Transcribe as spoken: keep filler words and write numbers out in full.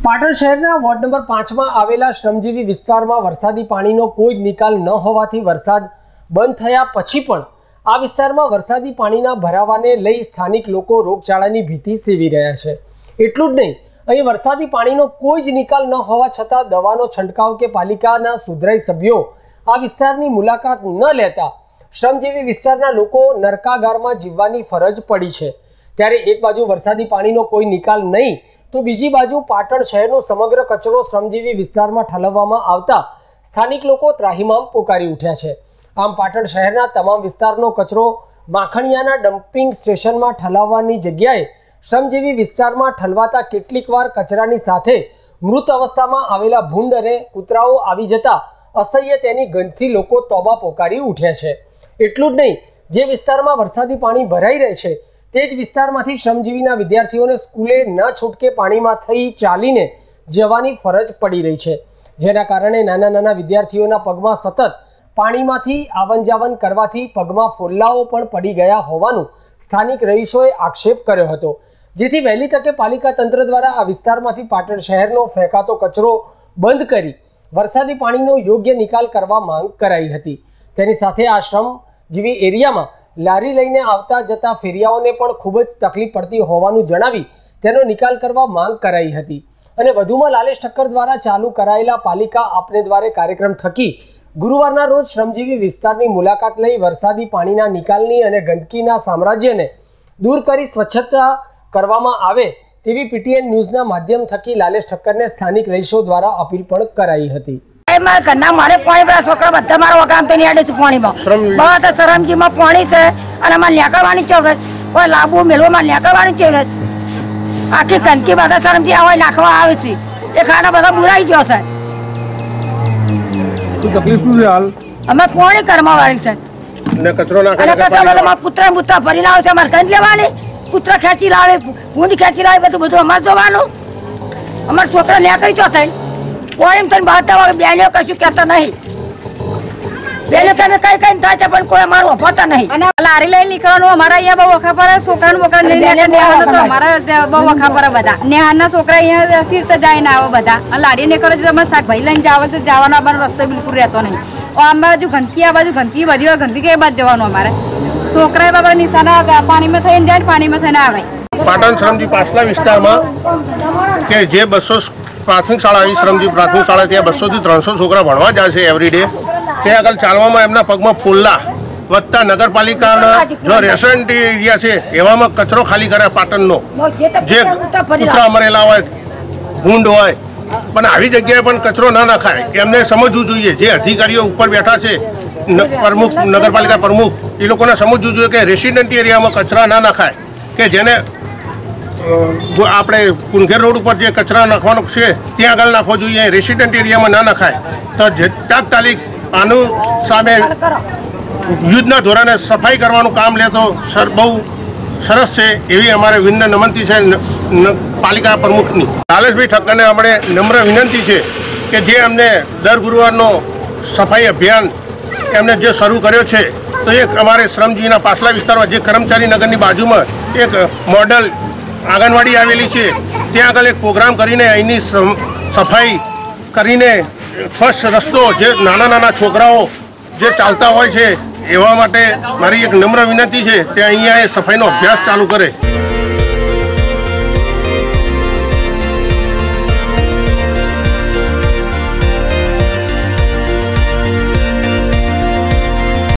પાટણ શહેરના ward number પાંચ માં આવેલા શ્રમજીવી વિસ્તારમાં વરસાદી પાણીનો કોઈ જ નિકાલ ન હોવાથી વરસાદ બંધ થયા પછી પણ આ વિસ્તારમાં વરસાદી પાણીના ભરાવાને લઈ સ્થાનિક લોકો રોગચાળાની ભીતિ સેવી રહ્યા છે। એટલું જ નહીં, અહીં વરસાદી પાણીનો કોઈ જ નિકાલ ન હોવા છતાં દવાનો છંટકાવ કે પાલિકાના સુધરાઈ સભ્યો આ વિસ્તારની મુલાકાત ન લેતા શ્રમજીવી વિસ્તારના લોકો નરકાગારમાં જીવવાની ફરજ પડી છે। ત્યારે એક બાજુ વરસાદી પાણીનો કોઈ નિકાલ નહીં તો બીજી બાજુ પાટણ શહેરનો સમગ્ર કચરો શ્રમજીવી વિસ્તારમાં ઠલવવામાં આવતા સ્થાનિક લોકો ત્રાહિમામ પોકારી ઉઠ્યા છે। આમ પાટણ શહેરના તમામ વિસ્તારનો કચરો માખણિયાના ડમ્પિંગ સ્ટેશનમાં ઠલાવવાની જગ્યાએ શ્રમજીવી વિસ્તારમાં ઠલવાતા કેટલીકવાર કચરાની સાથે મૃત અવસ્થામાં આવેલા ભૂંડ અને કૂતરાઓ આવી જતા અસહ્ય તેની ગંધથી લોકો તોબા પોકારી ઉઠ્યા છે। એટલું જ નહીં, જે વિસ્તારમાં વરસાદી પાણી ભરાઈ રહે છે તે જ વિસ્તારમાંથી શ્રમજીવીના વિદ્યાર્થીઓને સ્કૂલે ન છૂટકે પાણીમાં થઈ ચાલીને જવાની ફરજ પડી રહી છે, જેના કારણે નાના નાના વિદ્યાર્થીઓના પગમાં સતત પાણીમાંથી આવન જાવન કરવાથી પગમાં ફોલ્લાઓ પણ પડી ગયા હોવાનું સ્થાનિક રહીશોએ આક્ષેપ કર્યો હતો, જેથી વહેલી તકે પાલિકા તંત્ર દ્વારા આ વિસ્તારમાંથી પાટણ શહેરનો ફેંકાતો કચરો બંધ કરી વરસાદી પાણીનો યોગ્ય નિકાલ કરવા માંગ કરાઈ હતી। તેની સાથે આ શ્રમજીવી એરિયામાં લારી લઈને આવતા જતા ફેરિયાઓને પણ ખૂબ જ તકલીફ પડતી હોવાનું જણાવી તેનો નિકાલ કરવા માંગ કરાઈ હતી અને વધુમાં લાલેશ ઠક્કર દ્વારા ચાલુ કરાયેલા પાલિકા આપને દ્વારે કાર્યક્રમ થકી ગુરુવારના રોજ શ્રમજીવી વિસ્તારની મુલાકાત લઈ વરસાદી પાણીના નિકાલની અને ગંદકીના સામ્રાજ્યને દૂર કરી સ્વચ્છતા કરવામાં આવે તેવી પીટીએન ન્યૂઝના માધ્યમ થકી લાલેશ ઠક્કરને સ્થાનિક રહીશો દ્વારા અપીલ પણ કરાઈ હતી। मारे घरना मारे पानी बड़ा छोकरा बच्चा मारो काम पे नहीं आड़े से पानी में बहुत शरमजी में पानी से और हमारे ल्याकरवानी चौरस कोई लाभू मिलो मारे ल्याकरवानी चौरस आखिर गंदकी बात शरमजी आवे नाखवा आवे सी ये खाना बड़ा बुरा ही जो है तो तकलीफ हुई हाल हमें पानी कर्मा वाली से ने कचरो ना अरे कचरो वाला मार पुत्र पुत्र भरी लावे से हमारे गंज लेवाले पुत्र खेची लावे बूंदी खेची लावे બધું બધું અમાર જોવાનું અમાર છોકરા લ્યા કરી ચોથાઈ कोई तन बात बेलो कशु कहता नहीं बेलो के कई कई था पण कोई हमारो पता नहीं लारी लई निकळनो हमारा यहाँ बहु वखा पर सोकरान वोकरान नहीं लेके नेहानो तो हमारा बहु वखा पर बधा नेहाना सोकरा यहाँ सिर तो जाए ना आवे बधा लारी निकळे तो हम शाकभाजी लઈને जावे तो जवानो हमारो रस्तो बिल्कुल रहतो नहीं और आ बाजू गंदकी आ बाजू गंदकी बधी गंदकी के बाद जवानो हमारे सोकरा बाबा निशाना पानी में थईने जाए पानी में थईने आवे। पाटण श्रमजी पाछला विस्तारमा के जे बसो प्राथमिक शाळा श्रमजी प्राथमिक शाळा त्या बसो थी त्रणसो छोकरा भणवा जाय छे एवरीडे ते આગળ ચાલવામાં એમના પગમાં ફોલ્લા વત્તા નગરપાલિકાના જો રેસ્ટોરન્ટ એરિયા છે એવામાં કચરો ખાલી કરે પાટણનો જે કૂતરા મરેલા હોય ભૂંડ હોય પણ આવી જગ્યાએ પણ કચરો ના નાખાય એમને સમજવું જોઈએ। જે અધિકારીઓ ઉપર બેઠા છે પ્રમુખ નગરપાલિકા પ્રમુખ એ લોકોને સમજવું જોઈએ કે રેસિડેન્ટ એરિયામાં કચરા ના નાખાય કે જેને આપણે કુંઘેર રોડ ઉપર જે કચરા નાખવાનો છે ત્યાં આગળ નાખવો જોઈએ, રેસિડેન્ટ એરિયામાં ના નખાય। તો તાત્કાલિક આનું સામે યુદ્ધના ધોરણે સફાઈ કરવાનું કામ લે તો સર બહુ સરસ છે એવી અમારે વિનમ્ર વિનંતી છે પાલિકા પ્રમુખની। લાલેશભાઈ ઠક્કરને આપણે નમ્ર વિનંતી છે કે જે અમને દર ગુરુવારનો સફાઈ અભિયાન એમને જે શરૂ કર્યો છે તો એક અમારે શ્રમજીવીના પાછલા વિસ્તારમાં જે કર્મચારી નગરની બાજુમાં એક મોડલ આંગણવાડી આવેલી છે ત્યાં આગળ એક પ્રોગ્રામ કરીને અહીંની સફાઈ કરીને સ્વચ્છ રસ્તો જે નાના નાના છોકરાઓ જે ચાલતા હોય છે એવા માટે મારી એક નમ્ર વિનંતી છે તે અહીંયા એ સફાઈનો અભ્યાસ ચાલુ કરે।